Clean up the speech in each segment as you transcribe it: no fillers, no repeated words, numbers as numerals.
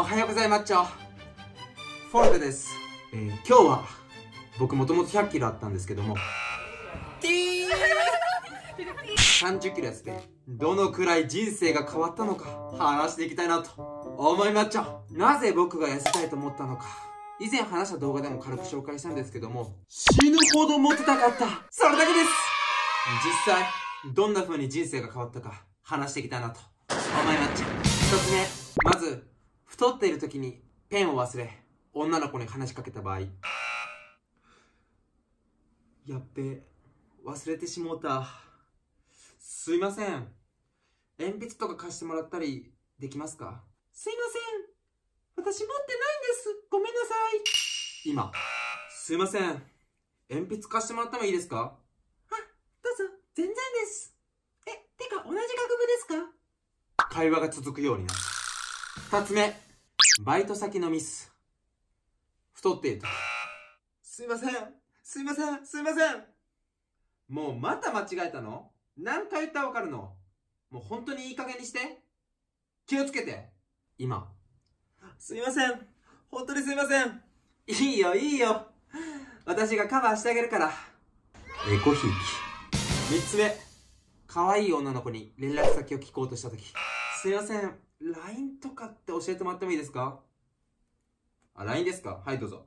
はようございます。フォルテです。今日は僕もともと100キロあったんですけども30キロ痩せてどのくらい人生が変わったのか話していきたいなと思いまっちゃ。なぜ僕が痩せたいと思ったのか、以前話した動画でも軽く紹介したんですけども、死ぬほどモテたかった、それだけです。実際どんな風に人生が変わったか話していきたいなと思いまっちゃ。1つ目、まず太っている時にペンを忘れ女の子に話しかけた場合、やっべ、忘れてしもうた、すいません、鉛筆とか貸してもらったりできますか？すいません、私持ってないんです、ごめんなさい。今、すいません、鉛筆貸してもらってもいいですか？あ、どうぞ、全然です。てか同じ学部ですか？会話が続くようになる。2つ目、バイト先のミス。太っていると、すいません、すいません、すいません、もうまた間違えたの？何回言ったらわかるの？もう本当にいい加減にして、気をつけて。今、すいません、本当にすいません、いいよいいよ、私がカバーしてあげるから。エコひいき。3つ目、可愛い女の子に連絡先を聞こうとしたとき、すいません、LINE とかって教えてもらってもいいですか？あ、LINE ですか？はい、どうぞ。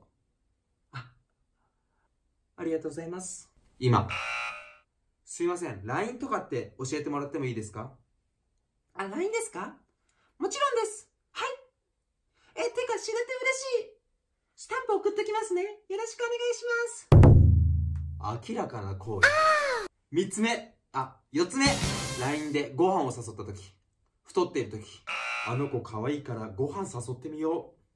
ありがとうございます。今、すいません、LINE とかって教えてもらってもいいですか？あ、LINE ですか？もちろんです。はい。てか、知れて嬉しい。スタンプ送ってきますね。よろしくお願いします。明らかな行為。4つ目、LINE でご飯を誘ったとき、太っているとき、あの子可愛いからご飯誘ってみよう。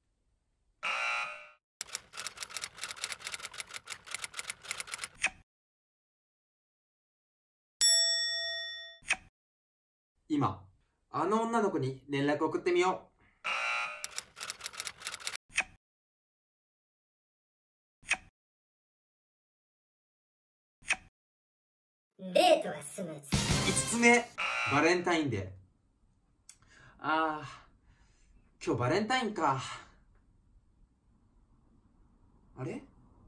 今、あの女の子に連絡送ってみよう。デートはスムーズ。 5つ目、バレンタインデー。今日バレンタインか。あれ？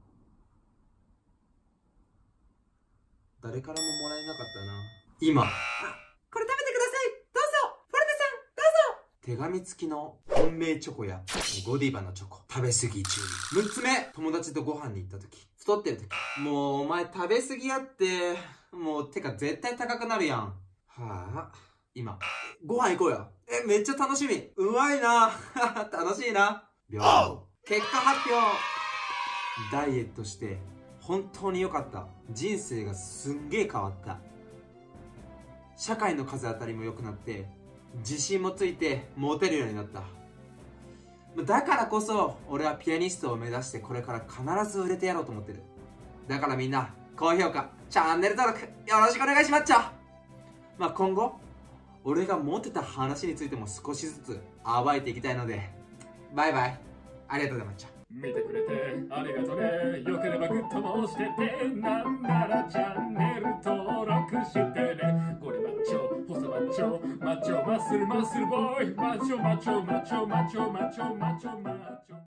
誰からももらえなかったな。今、これ食べてください、どうぞ、フォルテさん、どうぞ。手紙付きの本命チョコやゴディバのチョコ食べ過ぎ注意。6つ目、友達とご飯に行った時、太ってる時、もうお前食べ過ぎやって、もうてか絶対高くなるやん。はあ、今、ご飯行こうよ。めっちゃ楽しみ、うまいな楽しいな。結果発表。ダイエットして本当に良かった。人生がすんげえ変わった。社会の風当たりも良くなって、自信もついてモテるようになった。だからこそ俺はピアニストを目指してこれから必ず売れてやろうと思ってる。だからみんな高評価、チャンネル登録よろしくお願いしまっちゃ。今後俺がモテた話についても少しずつ暴いていきたいので、バイバイ、ありがとうございました。 見てくれてありがとね。よければグッドもしてて、なんならチャンネル登録してね。これマッチョ、細マッチョ、マッチョマッスルボーイ、マッチョマッチョマッチョマッチョマッチョマッチョマッチョ。